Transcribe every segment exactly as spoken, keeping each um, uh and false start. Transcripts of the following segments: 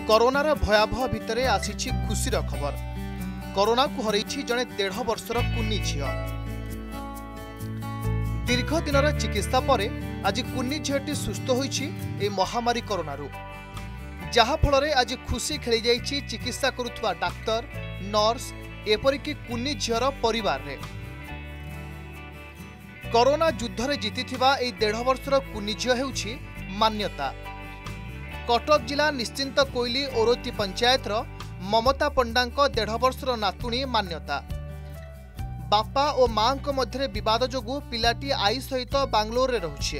कोरोनार भयावह भितर आसी खुशीर खबर। कोरोना को हरई जड़े डेढ़ वर्षर कुनी झील। दीर्घ दिनर चिकित्सा पर आज कुनी झीलटी सुस्थ होईछि ए महामारी कोरोनारू, जहा फल आज खुशी खेली जाइछि चिकित्सा करुवा डाक्तर, नर्स एपरिक कुनी झीर परिवार रे। कोरोना युद्ध रे जीतिथिबा ए डेढ़ वर्षर कुनी झील हेउछि मान्यता। कटक जिला निश्चिंत कोइली ओरोती पंचायत ममता पंडा डेढ़ वर्षर नातुणी मान्यता। बापा और मां को मध्य विवाद जोगु पिलाटी आई सहित बांग्लोर रे रहुछि।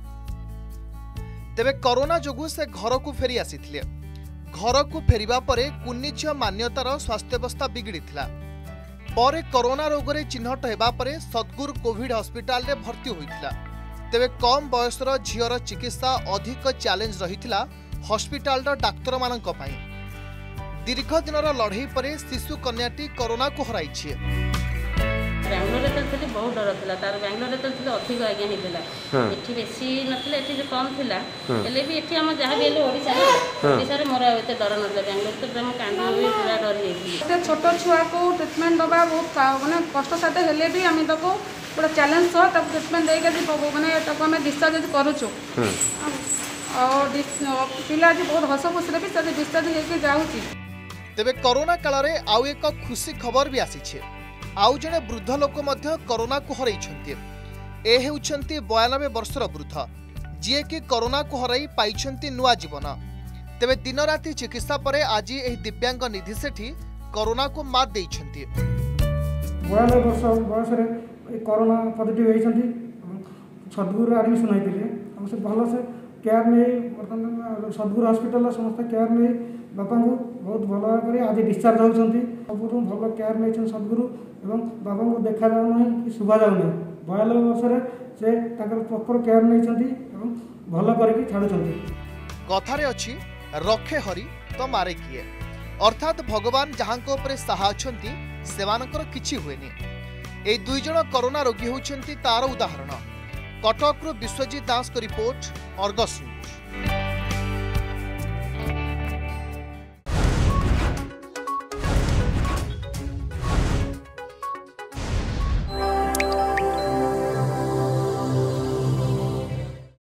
तेबे कोरोना जोगु से घर को फेरी आसीथिले। घर को फेरिबा परे कुनी झील मान्यतार स्वास्थ्यावस्था बिगड़ीथिला। परे कोरोना रोग रे चिन्हट हेबा परे सद्गुरु कोविड हॉस्पिटल रे भर्ती होइथिला। तेबे कम बयसर झीवर चिकित्सा अधिक चैलेंज रहिथिला हॉस्पिटल डाक्तर मानक पई। दीर्घ दिनर लड़ई पर शिशु कन्याटी कोरोना को हराइछि। बेंगलोर चलते बहुत डर था तार बेंगलोर चलते अधिक आज्ञा होता ये बेसी नथिले ये कम थिला हेले भी एठी हम जहाँ भी ओडिशा ओडिशा रे मोर एते डर नथिला। बेंगलोर तो हम कांदी भी पूरा डर जाइछि। छोट छुआ को ट्रीटमेंट दबा बहुत माने कष्ट साथे हेले भी हम तको पूरा चैलेंज सह तब ट्रीटमेंट देके माने तको हम डिस्चार्ज करूछु और पिला जी बहुत हस खुशी भी तब डिस्चार्ज होके जाउछि। तेबे कोरोना काल रे आउ एक खुशी खबर भी आसीछि। आउ जने वृद्ध लोक मध्य कोरोना को हरई। ए हेउछंती बयानबे वर्षर वृद्ध जी कि कोरोना को हरई पाइछंती नुआ जीवन। तेबे दिन राति चिकित्सा परे आज एही दिव्यांग निधि सेठी कोरोना को मात देइछंती। बयानबे वर्ष बयस रे कोरोना पॉजिटिव होइछंती। सद्गुरु एडमिशन होइतिले हम से भलो से केयर नै वर्तमान सद्गुरु हॉस्पिटल समस्त केयर नै बापा को बहुत भल भाव आज डिस्चार्ज होती। सब भल केयर नहीं सद्गुरु एवं बापा को देखा जाऊ ना कि शुभा जाऊ ना। बयानबे वर्ष से प्रॉपर केयर नहीं भल करके छाड़ुंट। कथारे अछि रखे हरि तो मारे किए, अर्थात भगवान जहां ऊपर साहा अछंती सेवानकर किछि हुएनी। ए दुई जण कोरोना रोगी होउछंती तार उदाहरण। कटक विश्वजीत दास को रिपोर्ट, अर्गस।